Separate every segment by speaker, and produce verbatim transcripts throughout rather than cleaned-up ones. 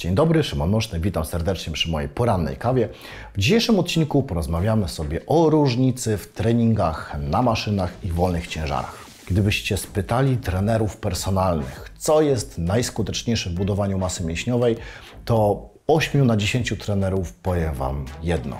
Speaker 1: Dzień dobry, Szymon Moszny, witam serdecznie przy mojej porannej kawie. W dzisiejszym odcinku porozmawiamy sobie o różnicy w treningach na maszynach i wolnych ciężarach. Gdybyście spytali trenerów personalnych, co jest najskuteczniejsze w budowaniu masy mięśniowej, to ośmiu na dziesięciu trenerów powie Wam jedno: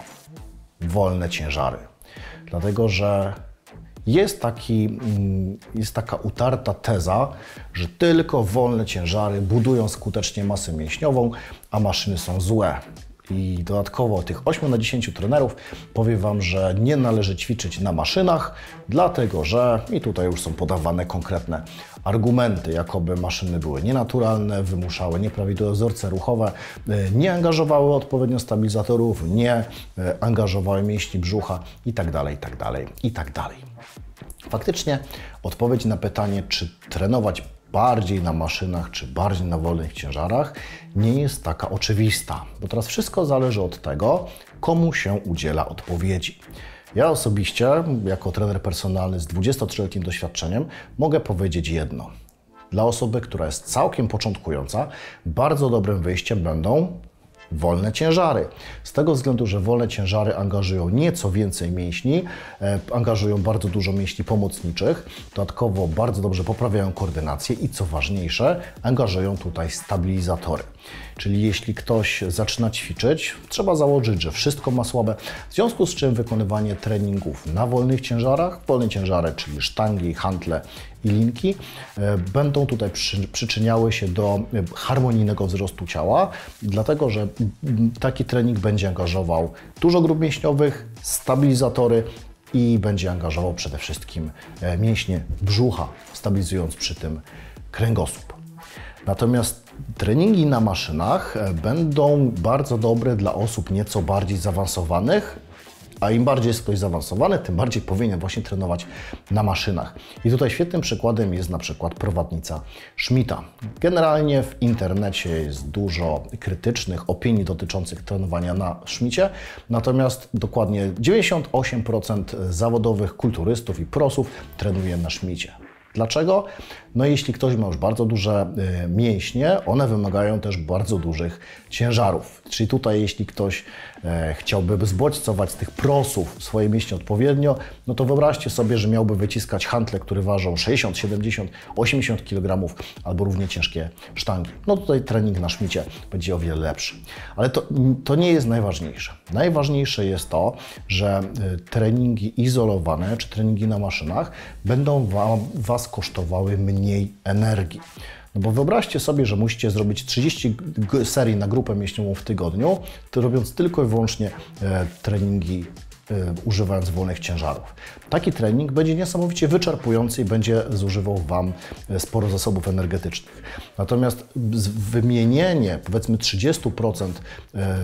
Speaker 1: wolne ciężary. Dlatego, że Jest, taki, jest taka utarta teza, że tylko wolne ciężary budują skutecznie masę mięśniową, a maszyny są złe. I dodatkowo tych ośmiu na dziesięciu trenerów powie Wam, że nie należy ćwiczyć na maszynach, dlatego że, i tutaj już są podawane konkretne argumenty, jakoby maszyny były nienaturalne, wymuszały nieprawidłowe wzorce ruchowe, nie angażowały odpowiednio stabilizatorów, nie angażowały mięśni brzucha itd., itd., itd. Faktycznie odpowiedź na pytanie, czy trenować bardziej na maszynach, czy bardziej na wolnych ciężarach, nie jest taka oczywista, bo teraz wszystko zależy od tego, komu się udziela odpowiedzi. Ja osobiście, jako trener personalny z dwudziestotrzyletnim doświadczeniem, mogę powiedzieć jedno. Dla osoby, która jest całkiem początkująca, bardzo dobrym wyjściem będą wolne ciężary. Z tego względu, że wolne ciężary angażują nieco więcej mięśni, e, angażują bardzo dużo mięśni pomocniczych, dodatkowo bardzo dobrze poprawiają koordynację i co ważniejsze, angażują tutaj stabilizatory. Czyli jeśli ktoś zaczyna ćwiczyć, trzeba założyć, że wszystko ma słabe, w związku z czym wykonywanie treningów na wolnych ciężarach, wolne ciężary, czyli sztangi, hantle i linki, e, będą tutaj przy, przyczyniały się do harmonijnego wzrostu ciała, dlatego że taki trening będzie angażował dużo grup mięśniowych, stabilizatory i będzie angażował przede wszystkim mięśnie brzucha, stabilizując przy tym kręgosłup. Natomiast treningi na maszynach będą bardzo dobre dla osób nieco bardziej zaawansowanych, a im bardziej jest ktoś zaawansowany, tym bardziej powinien właśnie trenować na maszynach. I tutaj świetnym przykładem jest na przykład prowadnica Schmidta. Generalnie w internecie jest dużo krytycznych opinii dotyczących trenowania na Schmidcie, natomiast dokładnie dziewięćdziesiąt osiem procent zawodowych kulturystów i prosów trenuje na Schmidcie. Dlaczego? No jeśli ktoś ma już bardzo duże y, mięśnie, one wymagają też bardzo dużych ciężarów. Czyli tutaj jeśli ktoś e, chciałby zbodźcować z tych prosów swoje mięśnie odpowiednio, no to wyobraźcie sobie, że miałby wyciskać hantle, które ważą sześćdziesiąt, siedemdziesiąt, osiemdziesiąt kilogramów albo równie ciężkie sztangi. No tutaj trening na Schmidcie będzie o wiele lepszy. Ale to, to nie jest najważniejsze. Najważniejsze jest to, że y, treningi izolowane czy treningi na maszynach będą wam, Was kosztowały mniej energii. No bo wyobraźcie sobie, że musicie zrobić trzydzieści serii na grupę mięśniową w tygodniu, to robiąc tylko i wyłącznie e, treningi e, używając wolnych ciężarów. Taki trening będzie niesamowicie wyczerpujący i będzie zużywał Wam sporo zasobów energetycznych. Natomiast wymienienie powiedzmy trzydzieści procent e,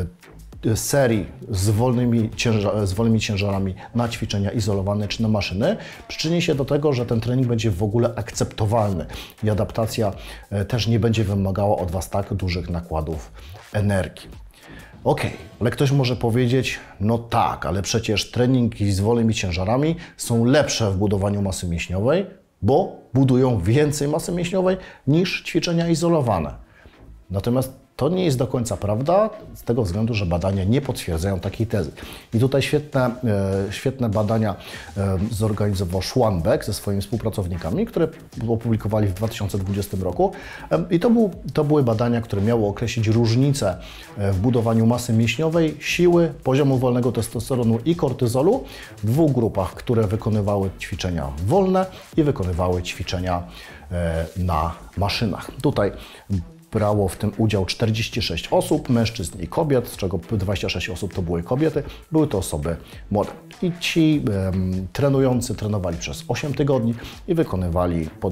Speaker 1: serii z wolnymi, ciężar, z wolnymi ciężarami na ćwiczenia izolowane czy na maszyny przyczyni się do tego, że ten trening będzie w ogóle akceptowalny i adaptacja też nie będzie wymagała od Was tak dużych nakładów energii. Ok, ale ktoś może powiedzieć, no tak, ale przecież treningi z wolnymi ciężarami są lepsze w budowaniu masy mięśniowej, bo budują więcej masy mięśniowej niż ćwiczenia izolowane. Natomiast to nie jest do końca prawda, z tego względu, że badania nie potwierdzają takiej tezy. I tutaj świetne, e, świetne badania e, zorganizował Schwanbeck ze swoimi współpracownikami, które opublikowali w dwa tysiące dwudziestym roku. E, I to, był, to były badania, które miały określić różnicę w budowaniu masy mięśniowej, siły, poziomu wolnego testosteronu i kortyzolu w dwóch grupach, które wykonywały ćwiczenia wolne i wykonywały ćwiczenia e, na maszynach. Tutaj brało w tym udział czterdzieści sześć osób, mężczyzn i kobiet, z czego dwadzieścia sześć osób to były kobiety. Były to osoby młode. I ci um, trenujący trenowali przez osiem tygodni i wykonywali po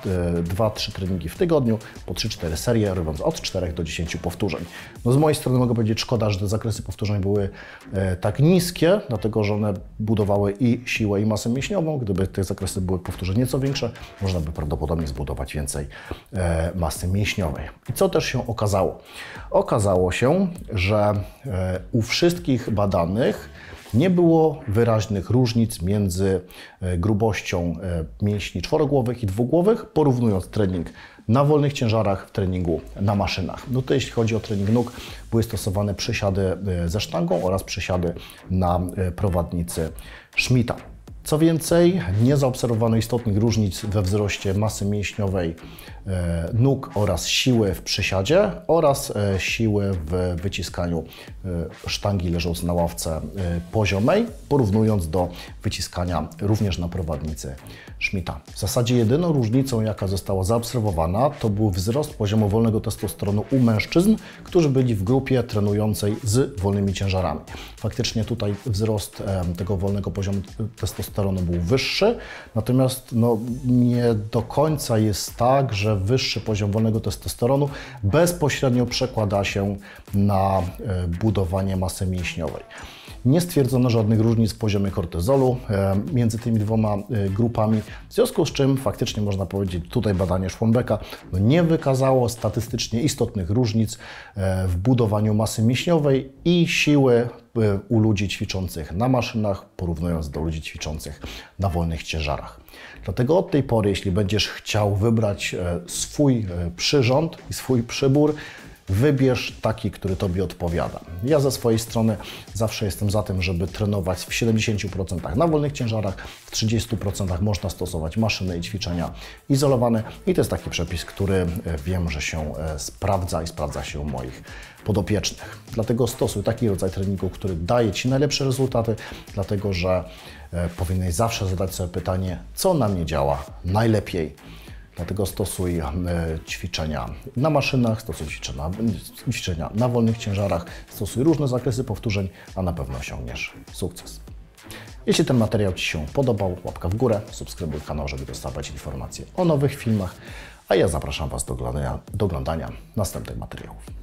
Speaker 1: dwa trzy treningi w tygodniu, po trzy cztery serie, robiąc od czterech do dziesięciu powtórzeń. No z mojej strony mogę powiedzieć, szkoda, że te zakresy powtórzeń były e, tak niskie, dlatego że one budowały i siłę, i masę mięśniową. Gdyby te zakresy były powtórzeń nieco większe, można by prawdopodobnie zbudować więcej e, masy mięśniowej. I co też się okazało? Okazało się, że u wszystkich badanych nie było wyraźnych różnic między grubością mięśni czworogłowych i dwugłowych, porównując trening na wolnych ciężarach w treningu na maszynach. No to jeśli chodzi o trening nóg, były stosowane przysiady ze sztangą oraz przysiady na prowadnicy Schmidta. Co więcej, nie zaobserwowano istotnych różnic we wzroście masy mięśniowej nóg oraz siły w przysiadzie oraz siły w wyciskaniu sztangi leżącej na ławce poziomej, porównując do wyciskania również na prowadnicy Schmidta. W zasadzie jedyną różnicą, jaka została zaobserwowana, to był wzrost poziomu wolnego testosteronu u mężczyzn, którzy byli w grupie trenującej z wolnymi ciężarami. Faktycznie tutaj wzrost tego wolnego poziomu testosteronu był wyższy, natomiast no, nie do końca jest tak, że wyższy poziom wolnego testosteronu bezpośrednio przekłada się na budowanie masy mięśniowej. Nie stwierdzono żadnych różnic w poziomie kortyzolu między tymi dwoma grupami, w związku z czym faktycznie można powiedzieć, tutaj badanie Schwanbecka no nie wykazało statystycznie istotnych różnic w budowaniu masy mięśniowej i siły u ludzi ćwiczących na maszynach, porównując do ludzi ćwiczących na wolnych ciężarach. Dlatego od tej pory, jeśli będziesz chciał wybrać swój przyrząd i swój przybór, wybierz taki, który Tobie odpowiada. Ja ze swojej strony zawsze jestem za tym, żeby trenować w siedemdziesięciu procentach na wolnych ciężarach, w trzydziestu procentach można stosować maszyny i ćwiczenia izolowane i to jest taki przepis, który wiem, że się sprawdza i sprawdza się u moich podopiecznych. Dlatego stosuj taki rodzaj treningu, który daje Ci najlepsze rezultaty, dlatego że powinieneś zawsze zadać sobie pytanie, co na mnie działa najlepiej. Dlatego stosuj ćwiczenia na maszynach, stosuj ćwiczenia, ćwiczenia na wolnych ciężarach, stosuj różne zakresy powtórzeń, a na pewno osiągniesz sukces. Jeśli ten materiał Ci się podobał, łapka w górę, subskrybuj kanał, żeby dostawać informacje o nowych filmach, a ja zapraszam Was do oglądania, do oglądania następnych materiałów.